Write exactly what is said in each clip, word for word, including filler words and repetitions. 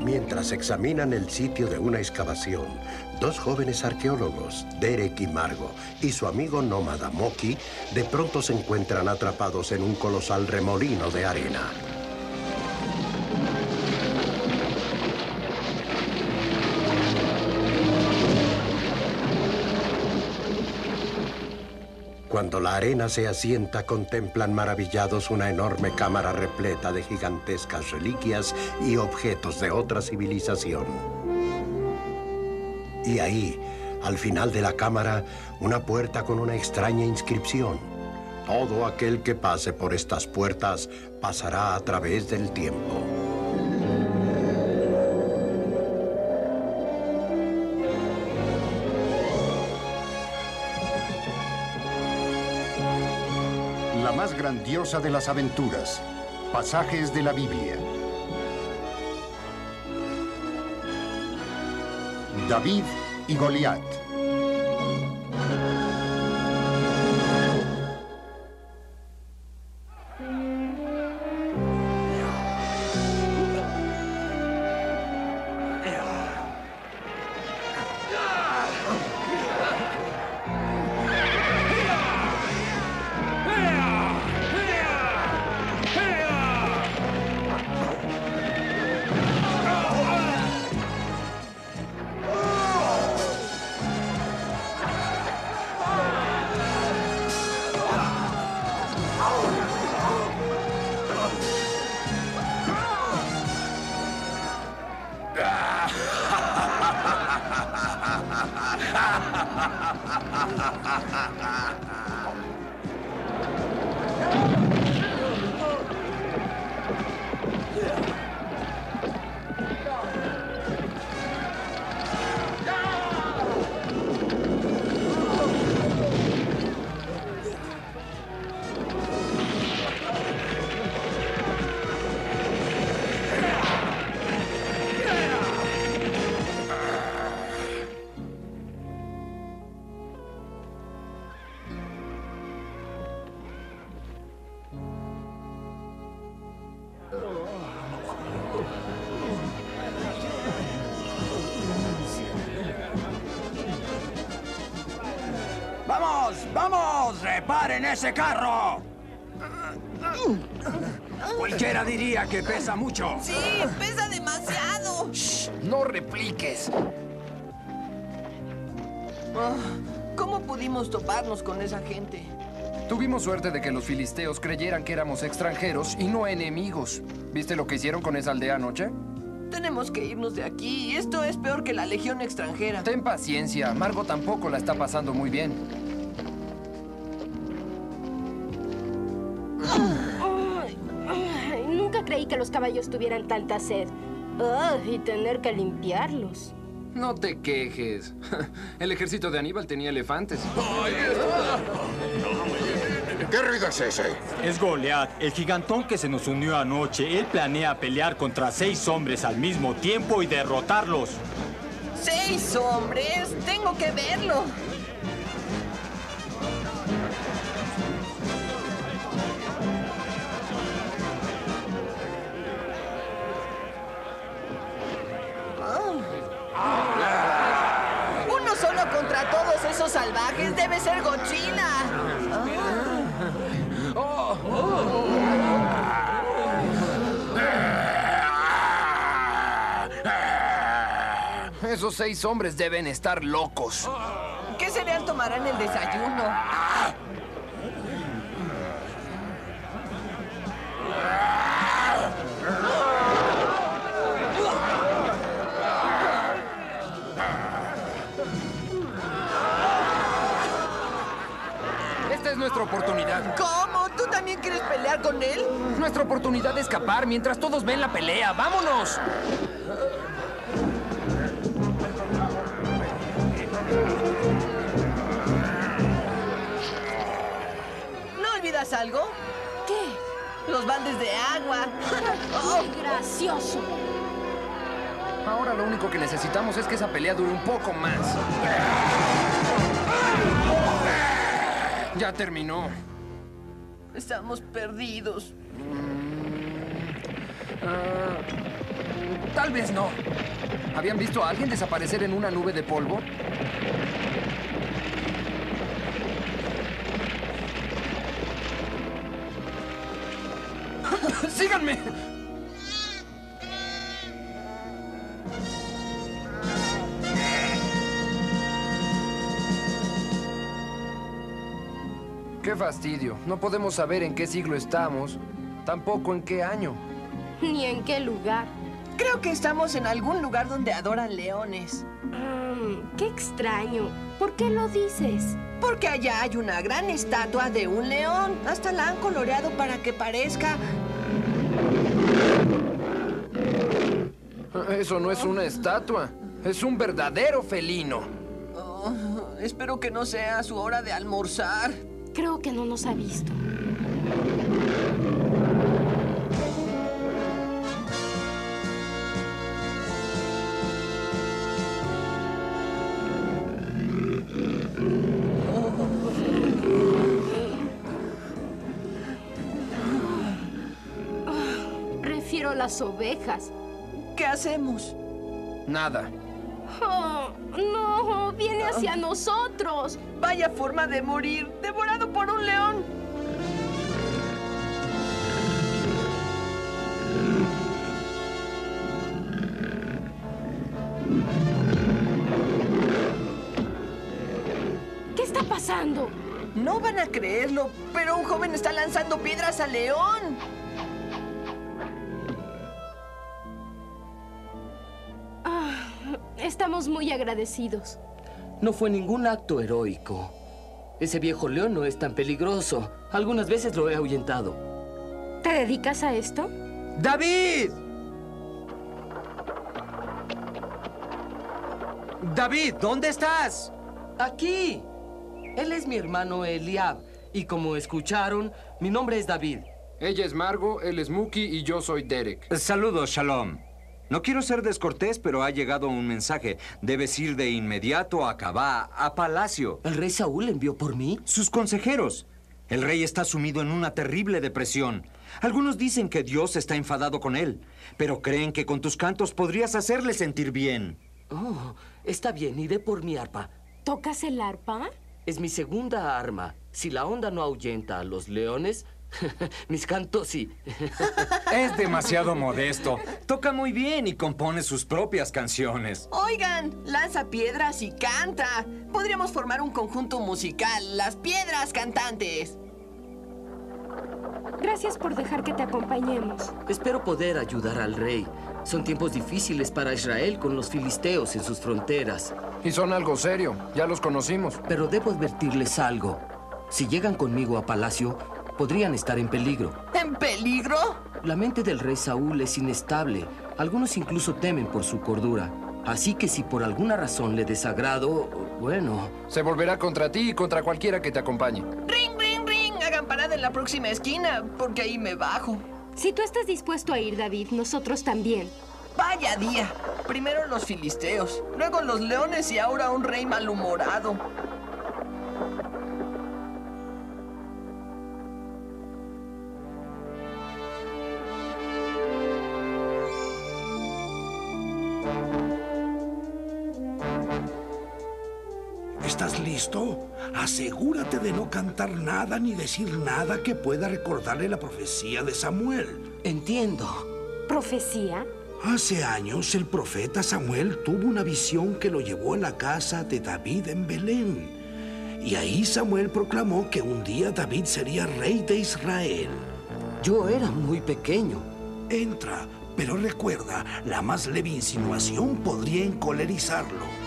Mientras examinan el sitio de una excavación, dos jóvenes arqueólogos, Derek y Margo, y su amigo nómada Moki, de pronto se encuentran atrapados en un colosal remolino de arena. Cuando la arena se asienta, contemplan maravillados una enorme cámara repleta de gigantescas reliquias y objetos de otra civilización. Y ahí, al final de la cámara, una puerta con una extraña inscripción. Todo aquel que pase por estas puertas pasará a través del tiempo. La más grandiosa de las aventuras. Pasajes de la Biblia. David y Goliat. ¡Vamos! ¡Vamos! ¡Reparen ese carro! Cualquiera diría que pesa mucho. Sí, pesa demasiado. Shh, no repliques. Oh, ¿cómo pudimos toparnos con esa gente? Tuvimos suerte de que los filisteos creyeran que éramos extranjeros y no enemigos. ¿Viste lo que hicieron con esa aldea anoche? Tenemos que irnos de aquí. Esto es peor que la legión extranjera. Ten paciencia. Margo tampoco la está pasando muy bien. Ay, ay, nunca creí que los caballos tuvieran tanta sed. Ay, y tener que limpiarlos. No te quejes. El ejército de Aníbal tenía elefantes. ¿Qué ruido es ese? Es Goliat, el gigantón que se nos unió anoche. Él planea pelear contra seis hombres al mismo tiempo y derrotarlos. ¿Seis hombres? Tengo que verlo. Uno solo contra todos esos salvajes debe ser Godzilla. Oh, oh. Esos seis hombres deben estar locos. ¿Qué cereal tomarán en el desayuno? Esta es nuestra oportunidad. ¿Cómo? ¿Tú también quieres pelear con él? Nuestra oportunidad de escapar mientras todos ven la pelea. ¡Vámonos! ¿No olvidas algo? ¿Qué? Los baldes de agua. Oh, ¡Qué gracioso! Ahora lo único que necesitamos es que esa pelea dure un poco más. Ya terminó. estamos perdidos. Ah, Tal vez no. ¿Habían visto a alguien desaparecer en una nube de polvo? ¡Síganme! ¡Qué fastidio! No podemos saber en qué siglo estamos, tampoco en qué año. Ni en qué lugar. Creo que estamos en algún lugar donde adoran leones. Mm, qué extraño. ¿Por qué lo dices? Porque allá hay una gran estatua de un león. Hasta la han coloreado para que parezca... Eso no es una estatua. Es un verdadero felino. Oh, espero que no sea su hora de almorzar. Creo que no nos ha visto. Prefiero las ovejas. ¿Qué hacemos? Nada. Oh, no, viene hacia nosotros. Vaya forma de morir, devorado por un león. ¿Qué está pasando? No van a creerlo, pero un joven está lanzando piedras al león. Estamos muy agradecidos. No fue ningún acto heroico. Ese viejo león no es tan peligroso. Algunas veces lo he ahuyentado. ¿Te dedicas a esto? ¡David! ¡David! ¿Dónde estás? Aquí. Él es mi hermano Eliab. Y como escucharon, mi nombre es David. Ella es Margo, él es Mookie y yo soy Derek. Saludos, Shalom. No quiero ser descortés, pero ha llegado un mensaje. Debes ir de inmediato a Cabá, a Palacio. ¿El rey Saúl envió por mí? Sus consejeros. El rey está sumido en una terrible depresión. Algunos dicen que Dios está enfadado con él, pero creen que con tus cantos podrías hacerle sentir bien. Oh, está bien, iré por mi arpa. ¿Tocas el arpa? Es mi segunda arma. Si la onda no ahuyenta a los leones, mis cantos sí. Es demasiado modesto. Toca muy bien y compone sus propias canciones. Oigan, lanza piedras y canta. Podríamos formar un conjunto musical, las Piedras Cantantes. Gracias por dejar que te acompañemos. Espero poder ayudar al rey. Son tiempos difíciles para Israel con los filisteos en sus fronteras. Y son algo serio, ya los conocimos. Pero debo advertirles algo. Si llegan conmigo a Palacio, podrían estar en peligro. ¿En peligro? La mente del rey Saúl es inestable. Algunos incluso temen por su cordura. Así que si por alguna razón le desagrado, bueno... Se volverá contra ti y contra cualquiera que te acompañe. ¡Ring, ring, ring! Hagan parada en la próxima esquina, porque ahí me bajo. Si tú estás dispuesto a ir, David, nosotros también. Vaya día. Primero los filisteos, luego los leones y ahora un rey malhumorado. ¿Estás listo? Asegúrate de no cantar nada ni decir nada que pueda recordarle la profecía de Samuel. Entiendo. ¿Profecía? Hace años el profeta Samuel tuvo una visión que lo llevó a la casa de David en Belén. Y ahí Samuel proclamó que un día David sería rey de Israel. Yo era muy pequeño. Entra, pero recuerda, la más leve insinuación podría encolerizarlo.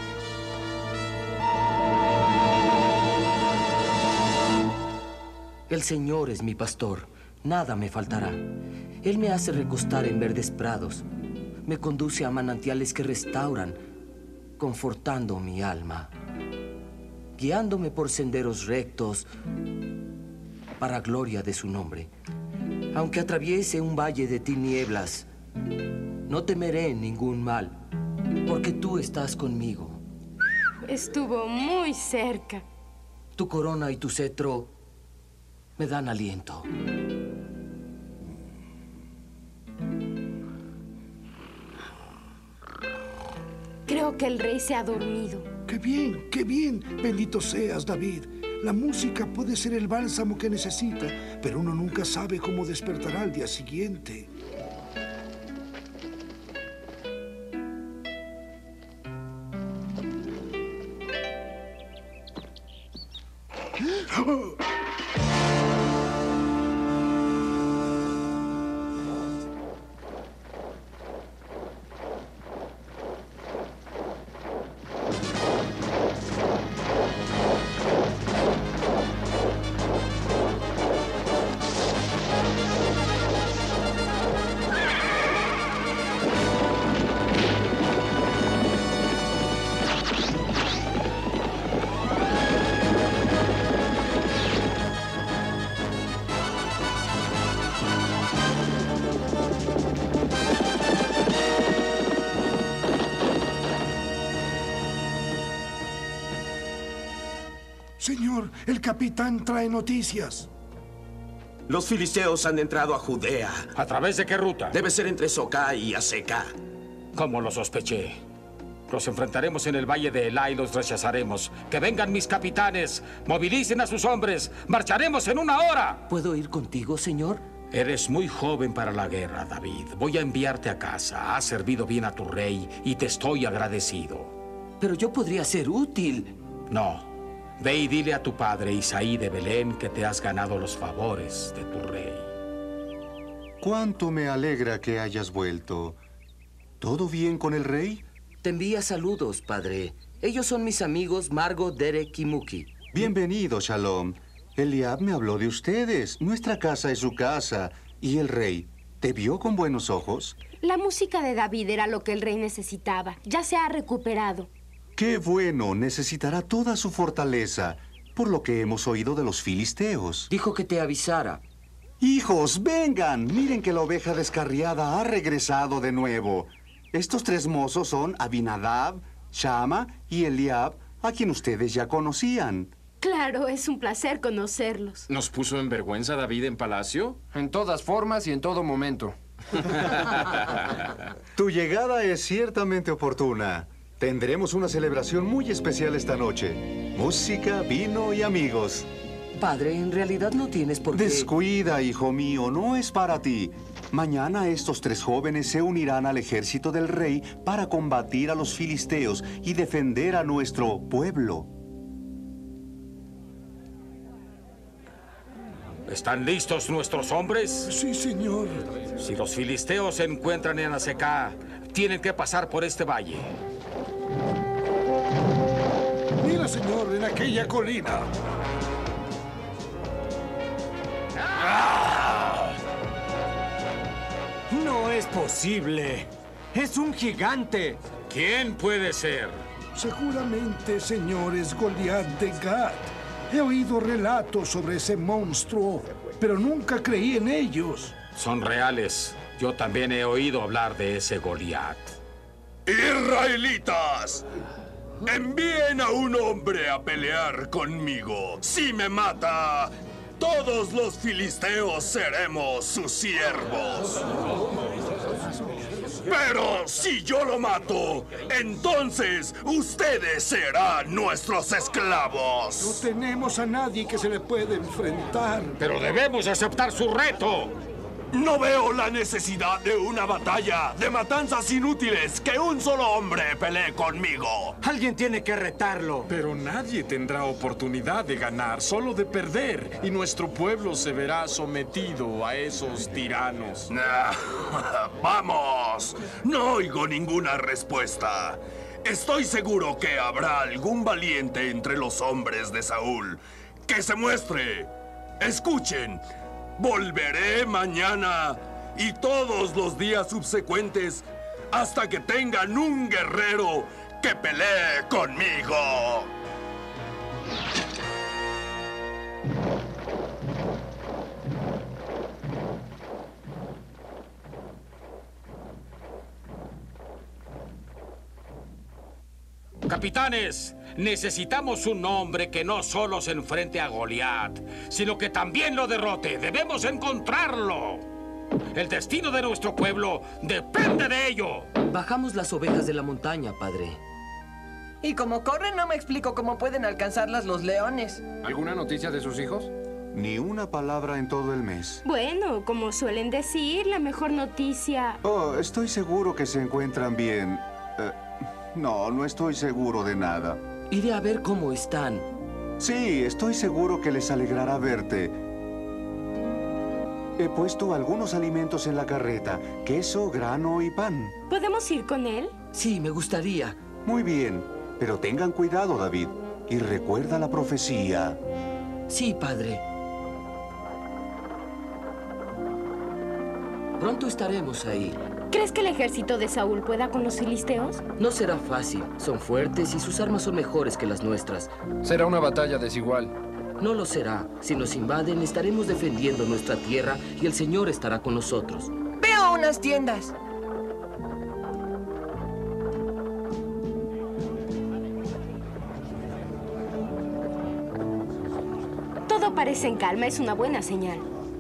El Señor es mi pastor, nada me faltará. Él me hace recostar en verdes prados, me conduce a manantiales que restauran, confortando mi alma, guiándome por senderos rectos para gloria de su nombre. Aunque atraviese un valle de tinieblas, no temeré ningún mal, porque tú estás conmigo. Estuvo muy cerca. Tu corona y tu cetro me dan aliento. Creo que el rey se ha dormido. ¡Qué bien, qué bien! Bendito seas, David. La música puede ser el bálsamo que necesita, pero uno nunca sabe cómo despertará al día siguiente. Señor, el capitán trae noticias. Los filisteos han entrado a Judea. ¿A través de qué ruta? Debe ser entre Socá y Aseca. Como lo sospeché. Los enfrentaremos en el valle de Elá y los rechazaremos. ¡Que vengan mis capitanes! ¡Movilicen a sus hombres! ¡Marcharemos en una hora! ¿Puedo ir contigo, señor? Eres muy joven para la guerra, David. Voy a enviarte a casa. Has servido bien a tu rey y te estoy agradecido. Pero yo podría ser útil. No. Ve y dile a tu padre, Isaí de Belén, que te has ganado los favores de tu rey. Cuánto me alegra que hayas vuelto. ¿Todo bien con el rey? Te envía saludos, padre. Ellos son mis amigos Margo, Derek y Muki. Bienvenido, Shalom. Eliab me habló de ustedes. Nuestra casa es su casa. ¿Y el rey? ¿Te vio con buenos ojos? La música de David era lo que el rey necesitaba. Ya se ha recuperado. ¡Qué bueno! Necesitará toda su fortaleza, por lo que hemos oído de los filisteos. Dijo que te avisara. ¡Hijos, vengan! Miren que la oveja descarriada ha regresado de nuevo. Estos tres mozos son Abinadab, Shama y Eliab, a quien ustedes ya conocían. Claro, es un placer conocerlos. ¿Nos puso en vergüenza David en palacio? En todas formas y en todo momento. Tu llegada es ciertamente oportuna. Tendremos una celebración muy especial esta noche. Música, vino y amigos. Padre, en realidad no tienes por qué... Descuida, hijo mío, no es para ti. Mañana estos tres jóvenes se unirán al ejército del rey para combatir a los filisteos y defender a nuestro pueblo. ¿Están listos nuestros hombres? Sí, señor. Si los filisteos se encuentran en Aseca, tienen que pasar por este valle. Mira, señor, en aquella colina. ¡Ah! No es posible. Es un gigante. ¿Quién puede ser? Seguramente, señor, es Goliat de Gat. He oído relatos sobre ese monstruo, pero nunca creí en ellos. Son reales. Yo también he oído hablar de ese Goliat. ¡Israelitas! Envíen a un hombre a pelear conmigo. Si me mata, todos los filisteos seremos sus siervos. Pero si yo lo mato, entonces ustedes serán nuestros esclavos. No tenemos a nadie que se le pueda enfrentar. Pero debemos aceptar su reto. No veo la necesidad de una batalla de matanzas inútiles. Que un solo hombre pelee conmigo. Alguien tiene que retarlo. Pero nadie tendrá oportunidad de ganar, solo de perder. Y nuestro pueblo se verá sometido a esos tiranos. ¡Vamos! No oigo ninguna respuesta. Estoy seguro que habrá algún valiente entre los hombres de Saúl. ¡Que se muestre! ¡Escuchen! Volveré mañana y todos los días subsecuentes hasta que tengan un guerrero que pelee conmigo. Capitanes, necesitamos un hombre que no solo se enfrente a Goliat, sino que también lo derrote. ¡Debemos encontrarlo! El destino de nuestro pueblo depende de ello. Bajamos las ovejas de la montaña, padre. Y como corren, no me explico cómo pueden alcanzarlas los leones. ¿Alguna noticia de sus hijos? Ni una palabra en todo el mes. Bueno, como suelen decir, la mejor noticia... Oh, estoy seguro que se encuentran bien. Eh, no, no estoy seguro de nada. Iré a ver cómo están. Sí, estoy seguro que les alegrará verte. He puesto algunos alimentos en la carreta. Queso, grano y pan. ¿Podemos ir con él? Sí, me gustaría. Muy bien, pero tengan cuidado, David. Y recuerda la profecía. Sí, padre. Pronto estaremos ahí. ¿Crees que el ejército de Saúl pueda con los filisteos? No será fácil. Son fuertes y sus armas son mejores que las nuestras. Será una batalla desigual. No lo será. Si nos invaden, estaremos defendiendo nuestra tierra y el Señor estará con nosotros. Veo unas tiendas. Todo parece en calma. Es una buena señal.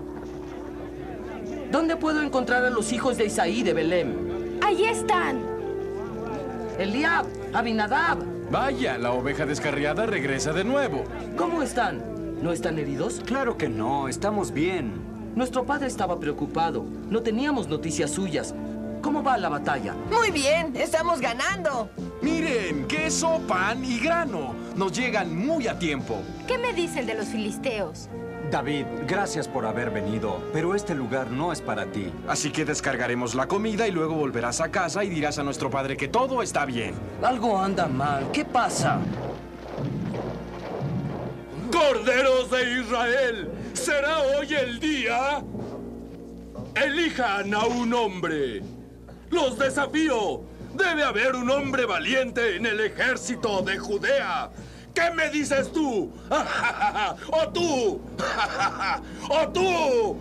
¿Dónde puedo encontrar a los hijos de Isaí de Belén? ¡Ahí están! Eliab, Abinadab. Vaya, la oveja descarriada regresa de nuevo. ¿Cómo están? ¿No están heridos? Claro que no, estamos bien. Nuestro padre estaba preocupado. No teníamos noticias suyas. ¿Cómo va la batalla? Muy bien, estamos ganando. Miren, queso, pan y grano. Nos llegan muy a tiempo. ¿Qué me dicen de los filisteos? David, gracias por haber venido, pero este lugar no es para ti. Así que descargaremos la comida y luego volverás a casa y dirás a nuestro padre que todo está bien. Algo anda mal. ¿Qué pasa? ¡Corderos de Israel! ¿Será hoy el día? Elijan a un hombre. ¡Los desafío! Debe haber un hombre valiente en el ejército de Judea. ¿Qué me dices tú? ¡O tú! ¡O tú!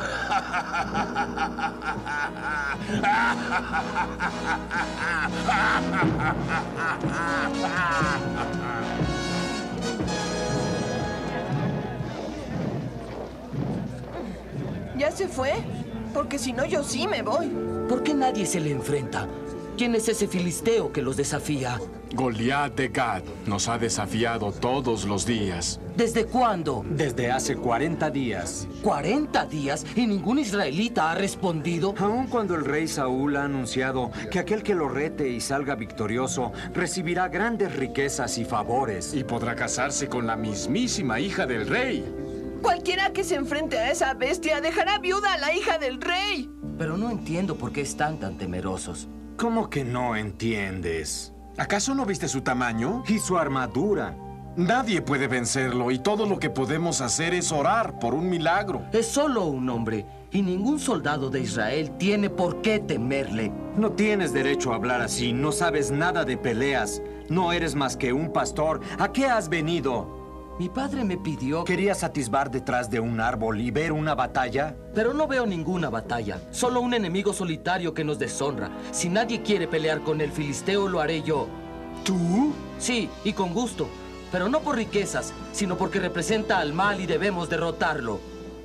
¿Ya se fue? Porque si no, yo sí me voy. ¿Por qué nadie se le enfrenta? ¿Quién es ese filisteo que los desafía? Goliat de Gad nos ha desafiado todos los días. ¿Desde cuándo? Desde hace cuarenta días. ¿cuarenta días? ¿Y ningún israelita ha respondido? Aun cuando el rey Saúl ha anunciado que aquel que lo rete y salga victorioso recibirá grandes riquezas y favores. Y podrá casarse con la mismísima hija del rey. Cualquiera que se enfrente a esa bestia dejará viuda a la hija del rey. Pero no entiendo por qué están tan temerosos. ¿Cómo que no entiendes? ¿Acaso no viste su tamaño? Y su armadura. Nadie puede vencerlo y todo lo que podemos hacer es orar por un milagro. Es solo un hombre y ningún soldado de Israel tiene por qué temerle. No tienes derecho a hablar así. No sabes nada de peleas. No eres más que un pastor. ¿A qué has venido? Mi padre me pidió... ¿Querías atisbar detrás de un árbol y ver una batalla? Pero no veo ninguna batalla. Solo un enemigo solitario que nos deshonra. Si nadie quiere pelear con el filisteo, lo haré yo. ¿Tú? Sí, y con gusto. Pero no por riquezas, sino porque representa al mal y debemos derrotarlo.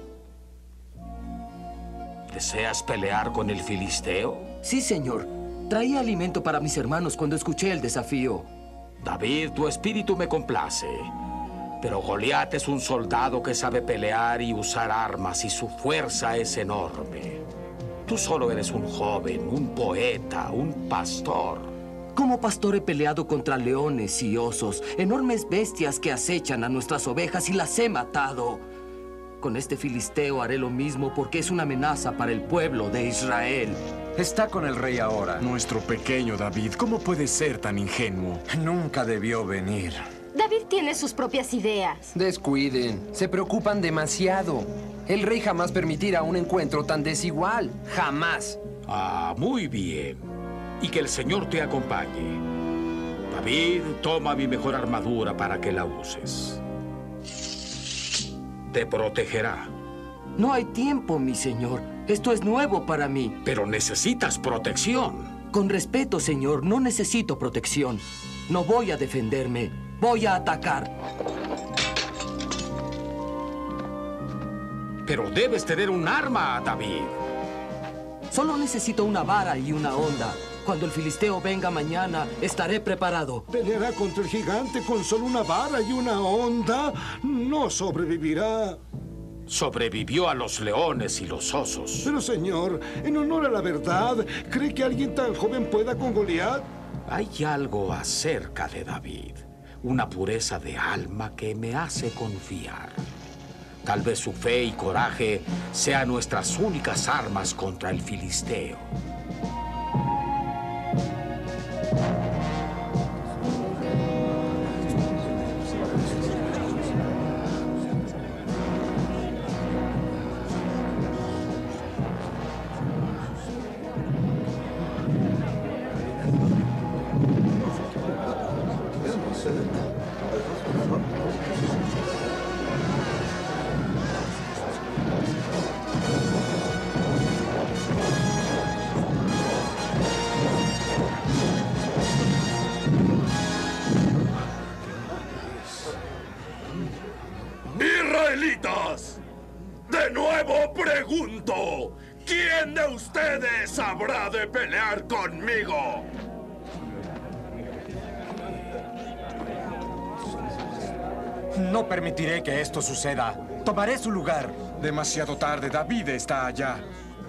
¿Deseas pelear con el filisteo? Sí, señor. Traía alimento para mis hermanos cuando escuché el desafío. David, tu espíritu me complace. Pero Goliat es un soldado que sabe pelear y usar armas, y su fuerza es enorme. Tú solo eres un joven, un poeta, un pastor. Como pastor he peleado contra leones y osos, enormes bestias que acechan a nuestras ovejas y las he matado. Con este filisteo haré lo mismo porque es una amenaza para el pueblo de Israel. Está con el rey ahora. Nuestro pequeño David, ¿cómo puede ser tan ingenuo? Nunca debió venir. David tiene sus propias ideas. Descuiden. Se preocupan demasiado. El rey jamás permitirá un encuentro tan desigual. Jamás. Ah, muy bien. Y que el Señor te acompañe. David, toma mi mejor armadura para que la uses. Te protegerá. No hay tiempo, mi señor. Esto es nuevo para mí. Pero necesitas protección. Con respeto, señor, no necesito protección. No voy a defenderme. Voy a atacar. Pero debes tener un arma, David. Solo necesito una vara y una honda. Cuando el filisteo venga mañana, estaré preparado. ¿Peleará contra el gigante con solo una vara y una honda? No sobrevivirá. Sobrevivió a los leones y los osos. Pero, señor, en honor a la verdad, ¿cree que alguien tan joven pueda con Goliat? Hay algo acerca de David, una pureza de alma que me hace confiar. Tal vez su fe y coraje sean nuestras únicas armas contra el filisteo. ¡Israelitas! De nuevo pregunto, ¿quién de ustedes habrá de pelear conmigo? No permitiré que esto suceda. Tomaré su lugar. Demasiado tarde, David está allá.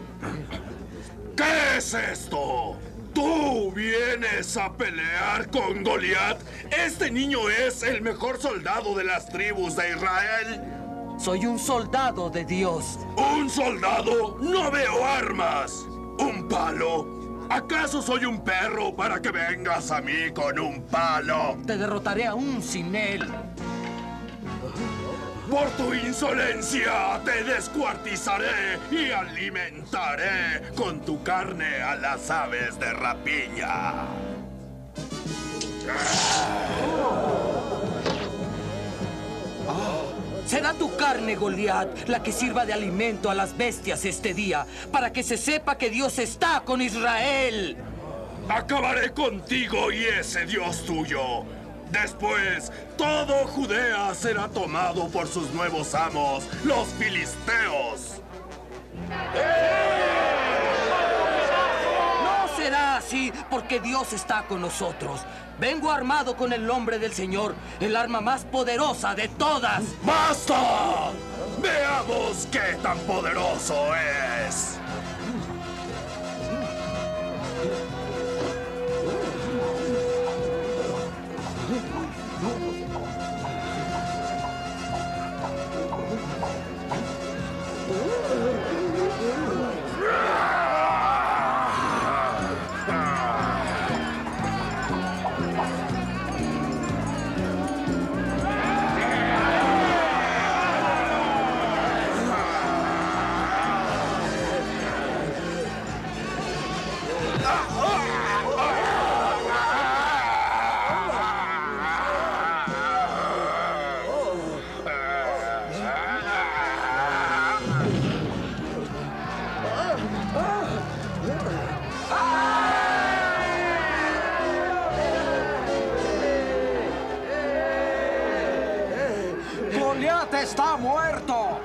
¿Qué es esto? ¿Tú vienes a pelear con Goliat? Este niño es el mejor soldado de las tribus de Israel. Soy un soldado de Dios. ¿Un soldado? No veo armas. ¿Un palo? ¿Acaso soy un perro para que vengas a mí con un palo? Te derrotaré aún sin él. Por tu insolencia te descuartizaré y alimentaré con tu carne a las aves de rapiña. Será tu carne, Goliat, la que sirva de alimento a las bestias este día, para que se sepa que Dios está con Israel. Acabaré contigo y ese Dios tuyo. Después, todo Judea será tomado por sus nuevos amos, los filisteos. No será así, porque Dios está con nosotros. Vengo armado con el nombre del Señor, el arma más poderosa de todas. ¡Basta! Veamos qué tan poderoso es. ¡Goliat está muerto!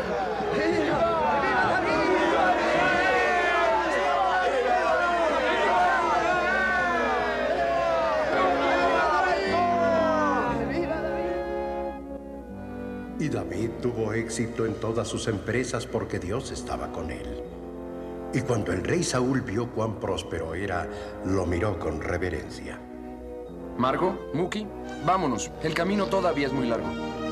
Y David tuvo éxito en todas sus empresas porque Dios estaba con él. Y cuando el rey Saúl vio cuán próspero era, lo miró con reverencia. Margo, Muki, vámonos. El camino todavía es muy largo.